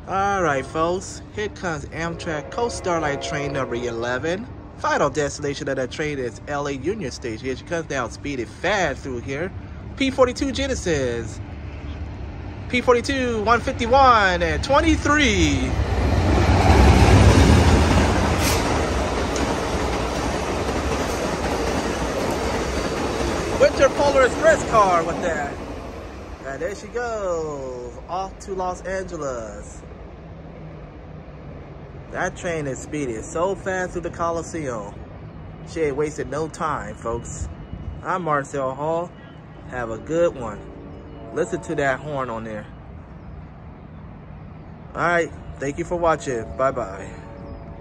Alright folks, here comes Amtrak Coast Starlight train number 11. Final destination of that train is LA Union Station. Here she comes down speeding fast through here. P42 Genesis. P42, 151 and 23. Winter Polar Express car with that. And there she goes, off to Los Angeles. That train is speeding so fast through the Coliseum. She ain't wasted no time, folks. I'm Marcel Hall. Have a good one. Listen to that horn on there. Alright, thank you for watching. Bye-bye.